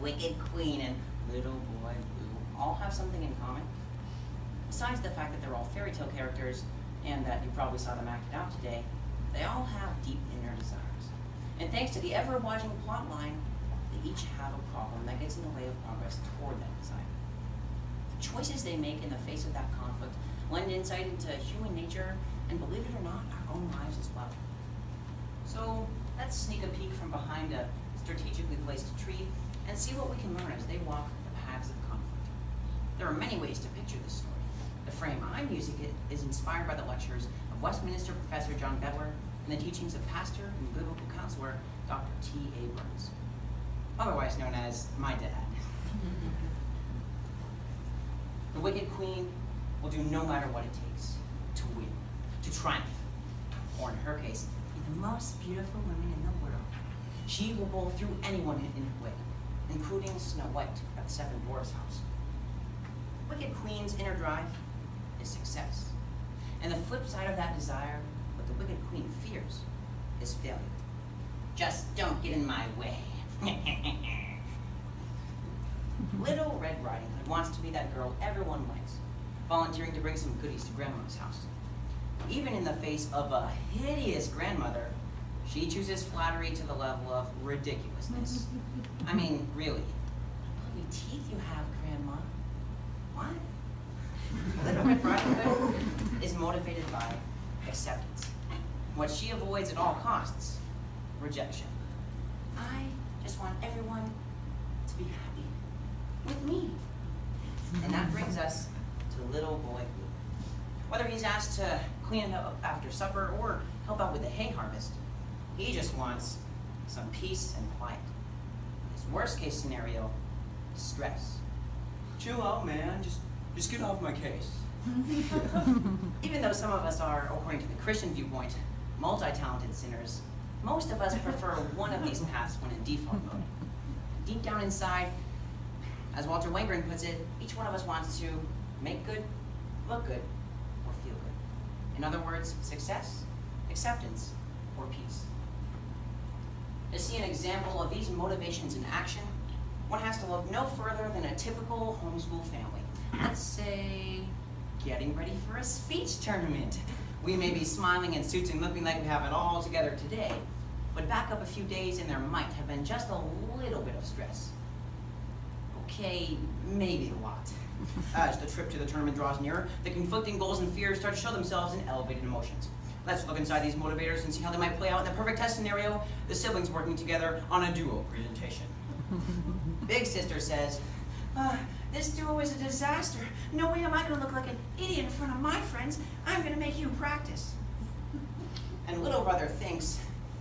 Wicked Queen and Little Boy Blue all have something in common. Besides the fact that they're all fairy tale characters and that you probably saw them acted out today, they all have deep inner desires. And thanks to the ever-watching plot line, they each have a problem that gets in the way of progress toward that desire. The choices they make in the face of that conflict lend insight into human nature and, believe it or not, our own lives as well. So let's sneak a peek from behind a strategically placed tree and see what we can learn as they walk the paths of conflict. There are many ways to picture this story. The frame I'm using is inspired by the lectures of Westminster Professor John Bettler and the teachings of pastor and biblical counselor Dr. T.A. Burns, otherwise known as my dad. The Wicked Queen will do no matter what it takes to win, to triumph, or in her case, be the most beautiful woman in the world. She will bowl through anyone in her way, including Snow White at the Seven Dwarfs' house. Wicked Queen's inner drive is success. And the flip side of that desire, what the Wicked Queen fears, is failure. Just don't get in my way. Little Red Riding Hood wants to be that girl everyone likes, volunteering to bring some goodies to Grandma's house. Even in the face of a hideous grandmother, she chooses flattery to the level of ridiculousness. I mean, really. Lovely teeth you have, Grandma. What? Little Red Riding Hood is motivated by acceptance. What she avoids at all costs, rejection. I just want everyone to be happy with me. And that brings us to Little Boy Blue. Whether he's asked to clean up after supper or help out with the hay harvest, he just wants some peace and quiet. His worst case scenario, stress. Chill out, man. Just get off my case. Even though some of us are, according to the Christian viewpoint, multi-talented sinners, most of us prefer one of these paths when in default mode. Deep down inside, as Walter Wangerin puts it, each one of us wants to make good, look good, or feel good. In other words, success, acceptance, or peace. To see an example of these motivations in action, one has to look no further than a typical homeschool family. Let's say, getting ready for a speech tournament. We may be smiling in suits and looking like we have it all together today, but back up a few days and there might have been just a little bit of stress. Okay, maybe a lot. As the trip to the tournament draws nearer, the conflicting goals and fears start to show themselves in elevated emotions. Let's look inside these motivators and see how they might play out in the perfect test scenario, the siblings working together on a duo presentation. Big sister says, this duo is a disaster. No way am I gonna look like an idiot in front of my friends. I'm gonna make you practice. And little brother thinks,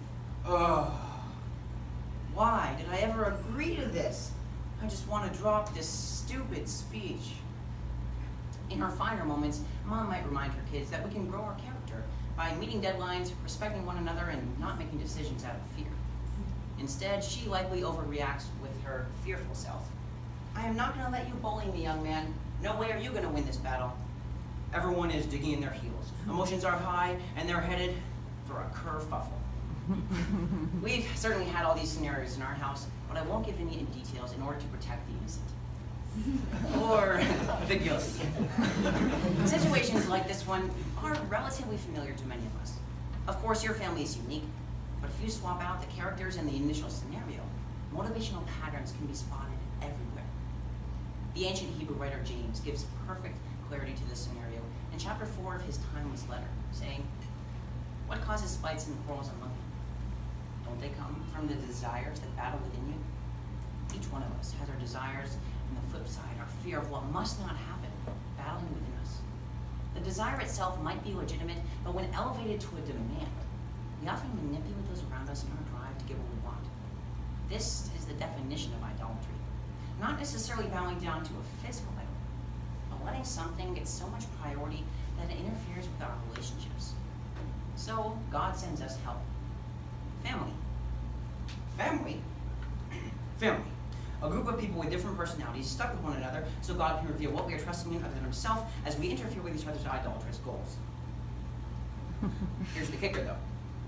why did I ever agree to this? I just want to drop this stupid speech. In her finer moments, Mom might remind her kids that we can grow our character by meeting deadlines, respecting one another, and not making decisions out of fear. Instead, she likely overreacts with her fearful self. I am not going to let you bully me, young man. No way are you going to win this battle. Everyone is digging in their heels. Emotions are high, and they're headed for a kerfuffle. We've certainly had all these scenarios in our house, but I won't give any details in order to protect the innocent. Or the guilty. Situations like this one are relatively familiar to many of us. Of course, your family is unique, but if you swap out the characters in the initial scenario, motivational patterns can be spotted everywhere. The ancient Hebrew writer James gives perfect clarity to this scenario in chapter 4 of his timeless letter, saying, what causes fights and quarrels among you? Don't they come from the desires that battle within you? Each one of us has our desires, and the flip side, our fear of what must not happen, battling within us. The desire itself might be legitimate, but when elevated to a demand, we often manipulate those around us in our drive to get what we want. This is the definition of idolatry. Not necessarily bowing down to a physical idol, but letting something get so much priority that it interferes with our relationships. So God sends us help. Family. Family? Family. A group of people with different personalities stuck with one another so God can reveal what we are trusting in other than himself as we interfere with each other's idolatrous goals. Here's the kicker though.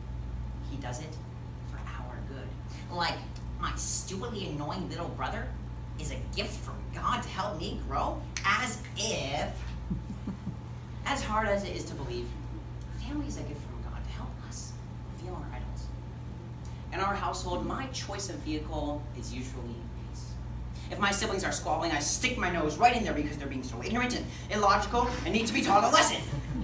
He does it for our good. Like my stupidly annoying little brother is a gift from God to help me grow, as if, as hard as it is to believe, family is a gift from God to help us feel our idols. In our household, my choice of vehicle is usually peace. If my siblings are squabbling, I stick my nose right in there because they're being so ignorant and illogical and need to be taught a lesson.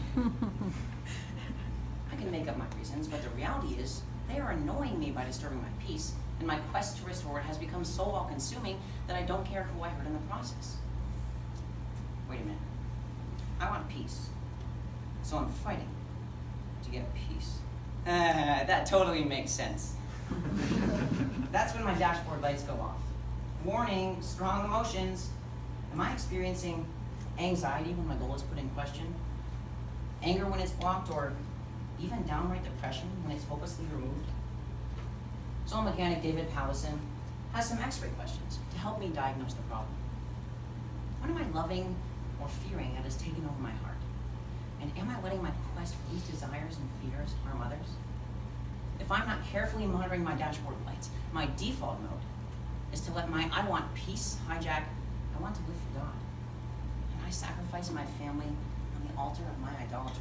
I can make up my reasons, but the reality is they are annoying me by disturbing my peace, and my quest to restore it has become so all-consuming that I don't care who I hurt in the process. Wait a minute. I want peace, so I'm fighting to get peace. That totally makes sense. That's when my dashboard lights go off. Warning, strong emotions. Am I experiencing anxiety when my goal is put in question? Anger when it's blocked, or even downright depression when it's hopelessly removed? Soul mechanic David Pallison has some x-ray questions to help me diagnose the problem. What am I loving or fearing that has taken over my heart? And am I letting my quest for these desires and fears harm others? If I'm not carefully monitoring my dashboard lights, my default mode is to let my I want peace hijack I want to live for God. And I sacrifice my family on the altar of my idolatry.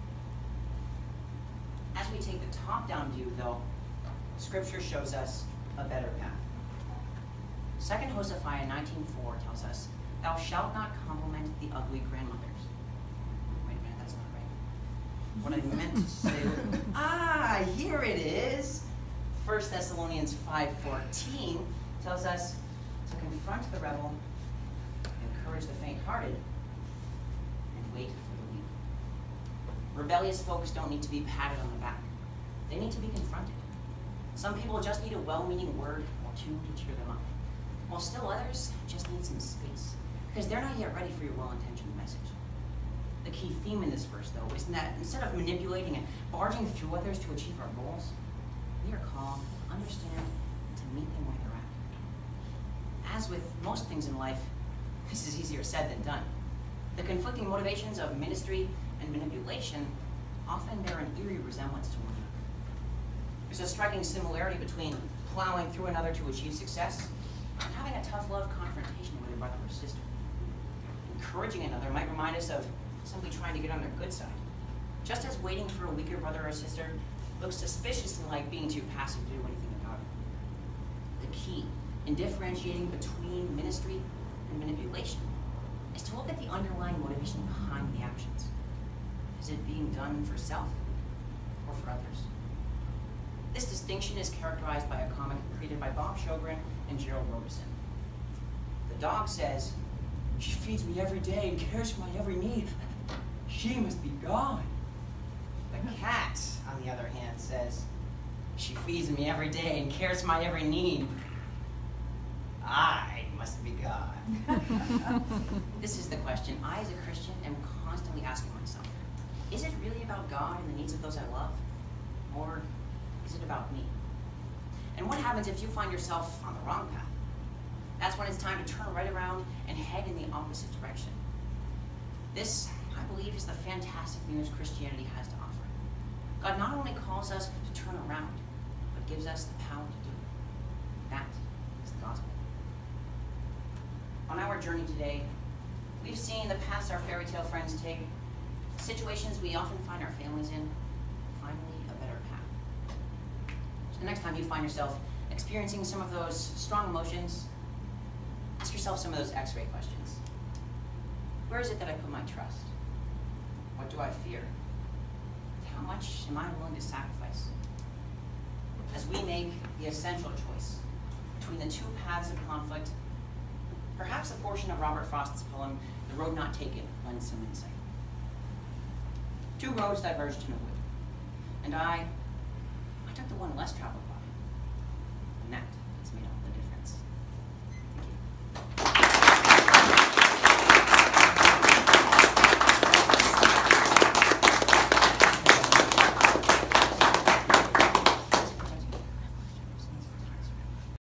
As we take the top-down view, though, Scripture shows us a better path. 2 Hosea 19:4 tells us, "Thou shalt not compliment the ugly grandmothers." Wait a minute, that's not right. What I meant to say, here it is. 1 Thessalonians 5:14 tells us to confront the rebel, encourage the faint-hearted, and wait for the weak. Rebellious folks don't need to be patted on the back. They need to be confronted. Some people just need a well-meaning word or two to cheer them up, while still others just need some space, because they're not yet ready for your well-intentioned message. The key theme in this verse, though, is that instead of manipulating and barging through others to achieve our goals, we are called to understand and to meet them where they're at. As with most things in life, this is easier said than done. The conflicting motivations of ministry and manipulation often bear an eerie resemblance to one another. There's a striking similarity between plowing through another to achieve success and having a tough love confrontation with a brother or sister. Encouraging another might remind us of somebody trying to get on their good side, just as waiting for a weaker brother or sister looks suspiciously like being too passive to do anything about it. The key in differentiating between ministry and manipulation is to look at the underlying motivation behind the actions. Is it being done for self or for others? This distinction is characterized by a comic created by Bob Sjogren and Gerald Robeson. The dog says, "She feeds me every day and cares for my every need. She must be God." The cat, on the other hand, says, "She feeds me every day and cares for my every need. I must be God." This is the question I, as a Christian, am constantly asking myself. Is it really about God and the needs of those I love? Or is it about me? And what happens if you find yourself on the wrong path? That's when it's time to turn right around and head in the opposite direction. This, I believe, is the fantastic news Christianity has to offer. God not only calls us to turn around, but gives us the power to do it. That is the gospel. On our journey today, we've seen the paths our fairy tale friends take, situations we often find our families in, finally a better path. So the next time you find yourself experiencing some of those strong emotions, ask yourself some of those x-ray questions. Where is it that I put my trust? What do I fear? How much am I willing to sacrifice? As we make the essential choice between the two paths of conflict, perhaps a portion of Robert Frost's poem, "The Road Not Taken," lends some insight. Two roads diverged in a wood, and I took the one less traveled by, and that